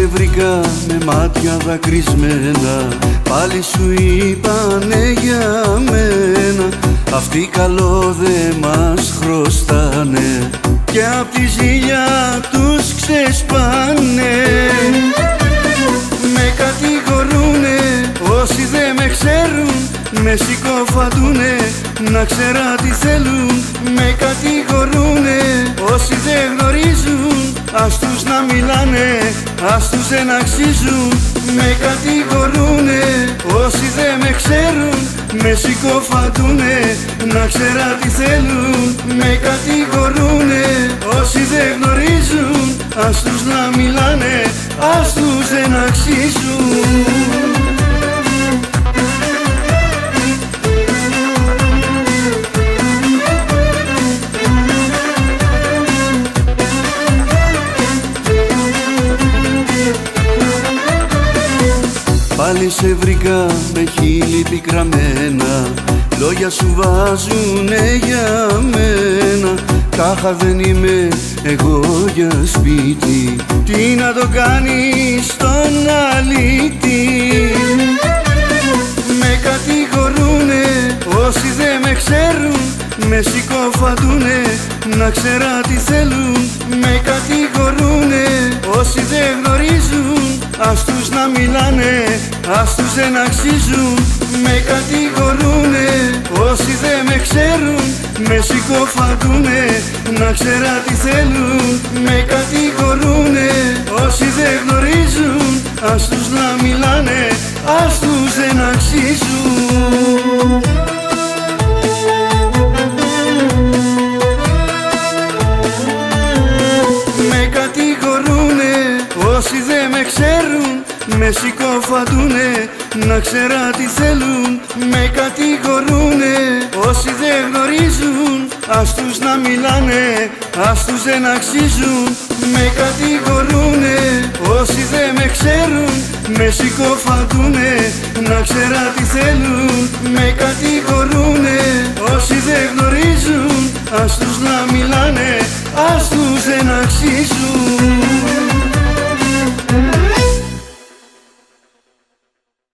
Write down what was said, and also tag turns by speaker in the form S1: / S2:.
S1: σε βρήκα με μάτια δακρυσμένα, πάλι σου είπανε για μένα. Αυτοί καλό δε μας χρωστάνε και απ' τη ζήλια τους ξεσπάνε. Με κατηγορούνε όσοι δε με ξέρουν, με συκοφαντούνε να ξέρα τι θέλουν. Με κατηγορούνε όσοι δεν γνωρίζουν, ας τους να μιλάνε, ας τους δεν αξίζουν. Με κατηγορούνε όσοι δεν με ξέρουν, με συκοφαντούνε να ξέρα τι θέλουν. Με κατηγορούνε όσοι δεν γνωρίζουν, ας τους να μιλάνε, ας τους δεν αξίζουν. Πάλι σε βρήκα με χείλη πικραμένα, λόγια σου βάζουνε για μένα. Τάχα δεν είμαι εγώ για σπίτι, τι να το κάνεις στον αλήτη. Με κατηγορούνε όσοι δεν με ξέρουν, με συκοφαντούνε να ξέρα τι θέλουν. Με κατηγορούνε όσοι δεν γνωρίζουν, ας τους να μιλάνε, ας τους δεν αξίζουν. Με κατηγορούνε όσοι δεν με ξέρουν, με συκοφαντούνε να ξέρα τι θέλουν. Με κατηγορούνε όσοι δεν γνωρίζουν, ας τους να μιλάνε, ας τους δεν αξίζουν. Με κατηγορούνε όσοι δεν με ξέρουν, με συκοφαντούνε να ξέρα τι θέλουν. Με κατηγορούνε όσοι δεν γνωρίζουν, ας τους να μιλάνε, ας τους δεν αξίζουν. Με κατηγορούνε όσοι δεν με ξέρουν, με συκοφαντούνε να ξέρα τι θέλουν. Με κατηγορούνε όσοι δεν γνωρίζουν, ας τους να μιλάνε, ας τους δεν αξίζουν.